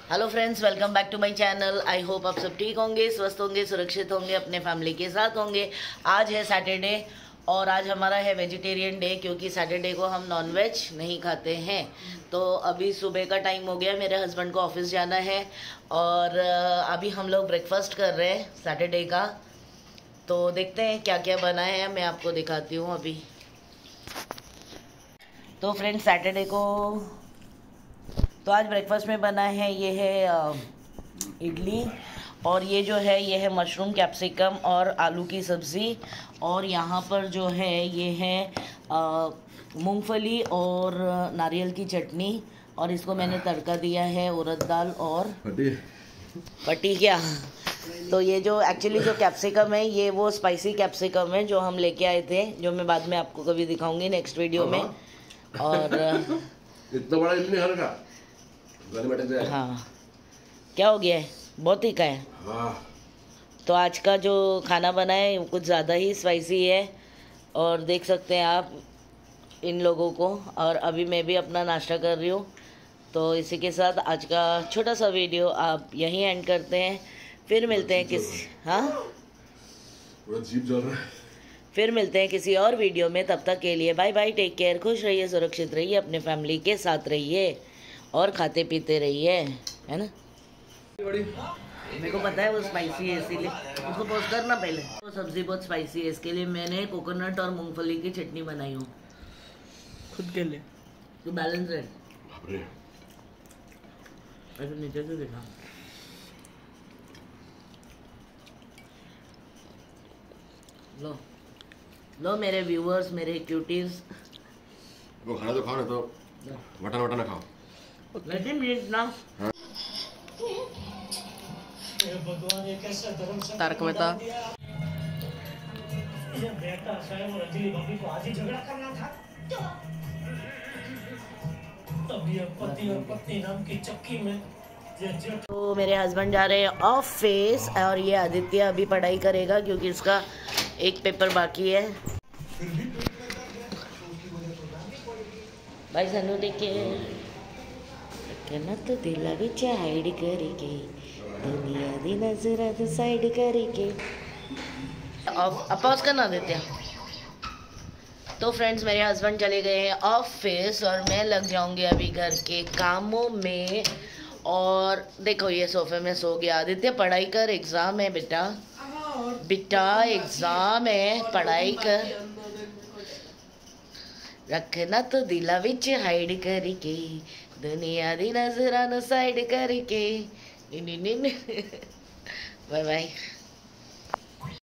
Hello friends, welcome back to my channel. I hope आप सब ठीक होंगे, स्वस्थ होंगे, सुरक्षित होंगे, अपने फैमिली के साथ होंगे। आज है सैटरडे और आज हमारा है वेजिटेरियन डे, क्योंकि सैटरडे को हम नॉनवेज नहीं खाते हैं। तो अभी सुबह का टाइम हो गया, मेरे हस्बैंड को ऑफिस जाना है और अभी हम लोग ब्रेकफास्ट कर रहे हैं सैटरडे का। तो देखते हैं क्या क्या बना है, मैं आपको दिखाती हूँ अभी। तो फ्रेंड्स, सैटरडे को तो आज ब्रेकफास्ट में बना है, ये है इडली, और ये जो है ये है मशरूम कैप्सिकम और आलू की सब्ज़ी। और यहाँ पर जो है ये है मूंगफली और नारियल की चटनी, और इसको मैंने तड़का दिया है उड़द दाल और पट्टी क्या। तो ये जो एक्चुअली जो कैप्सिकम है, ये वो स्पाइसी कैप्सिकम है जो हम लेके आए थे, जो मैं बाद में आपको कभी दिखाऊंगी नेक्स्ट वीडियो में। और इतना बड़ा इडली खाने का हाँ, क्या हो गया है, बहुत ही का है। हाँ। तो आज का जो खाना बना है वो कुछ ज़्यादा ही स्पाइसी है, और देख सकते हैं आप इन लोगों को। और अभी मैं भी अपना नाश्ता कर रही हूँ। तो इसी के साथ आज का छोटा सा वीडियो आप यहीं एंड करते हैं। फिर मिलते हैं फिर मिलते हैं किसी और वीडियो में। तब तक के लिए बाय बाय, टेक केयर, खुश रहिए, सुरक्षित रहिए, अपने फैमिली के साथ रहिए और खाते पीते रहिए, है ना। मेरे को पता है वो स्पाइसी है, इसीलिए उसको पोस्ट करना पहले। वो सब्जी बहुत स्पाइसी है, इसके लिए मैंने कोकोनट और मूंगफली की चटनी बनाई हूँ खुद के लिए, तो बैलेंस है। ऐसे नीचे से देखा, लो लो मेरे व्यूअर्स, मेरे क्यूटीज, वो खाना तो खाओ ना, तो वटन वटन ना खाओ। तारक मेहता। तो मेरे हस्बैंड जा रहे हैं ऑफिस, और ये आदित्य अभी पढ़ाई करेगा क्योंकि इसका एक पेपर बाकी है। भाई सनू देखे कहना तो दिला विच हाइड करके, दुनिया दी नजर तो साइड करके। अब पॉज करना देते हैं। तो फ्रेंड्स, मेरे हस्बैंड चले गए हैं ऑफिस और मैं लग जाऊंगी अभी घर के कामों में। और देखो ये सोफे में सो गया। आदित्य पढ़ाई कर, एग्जाम है बेटा, बेटा एग्जाम है, पढ़ाई कर। रखना तो दिला विच हाइड करके, दुनिया दी नजरां साइड करके। Bye bye.